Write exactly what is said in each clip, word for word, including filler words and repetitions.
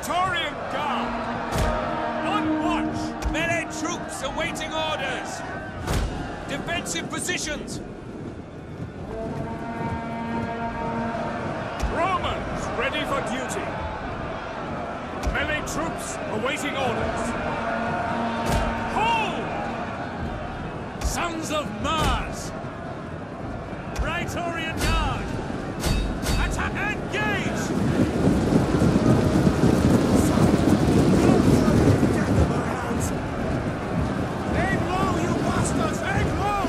Praetorian Guard! On watch! Melee troops awaiting orders! Defensive positions! Romans ready for duty! Melee troops awaiting orders! Hold! Sons of Mars! Praetorian Guard! Attack! Engage! Aim low, you bastards! Aim low!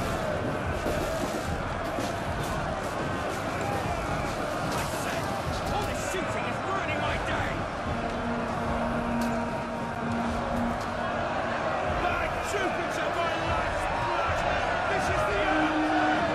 I said, all this shooting is ruining my day! By Jupiter, my life's blood! This is the end!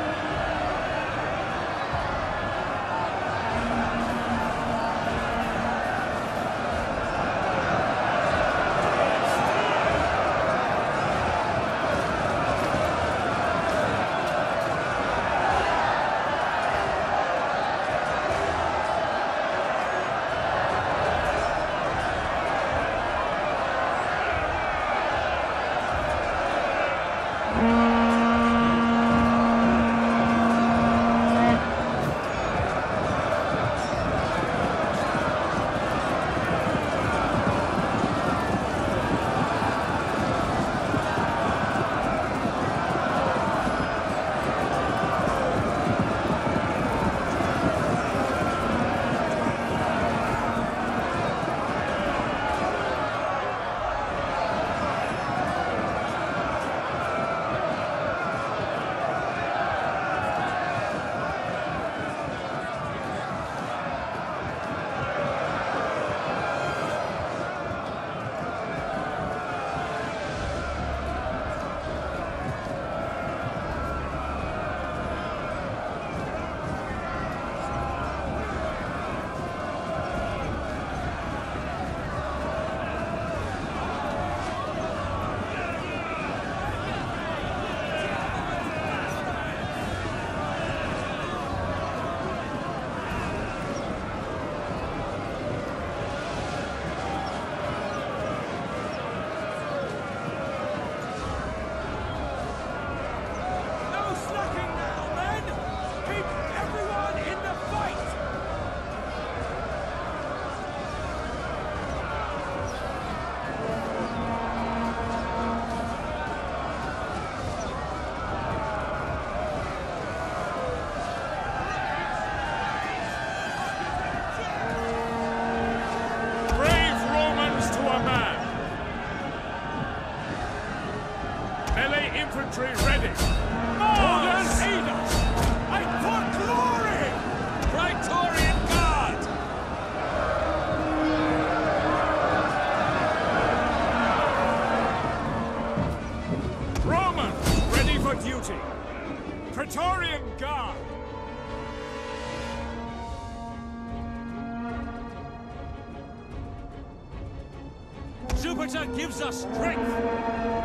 Infantry ready! Orders! Aid us! Fight for glory! Praetorian Guard! Romans ready for duty! Praetorian Guard! Jupiter gives us strength!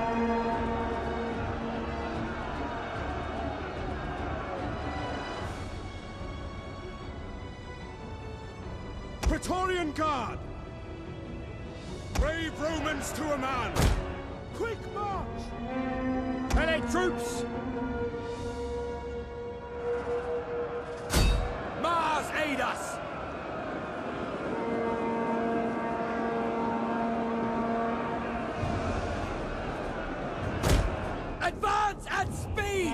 Praetorian Guard! Brave Romans to a man! Quick march! Melee troops! Mars aid us! Advance at speed!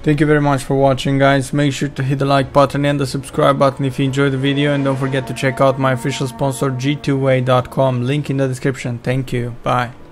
Thank you very much for watching, guys. Make sure to hit the like button and the subscribe button if you enjoyed the video, and don't forget to check out my official sponsor G two way dot com, link in the description. Thank you. Bye.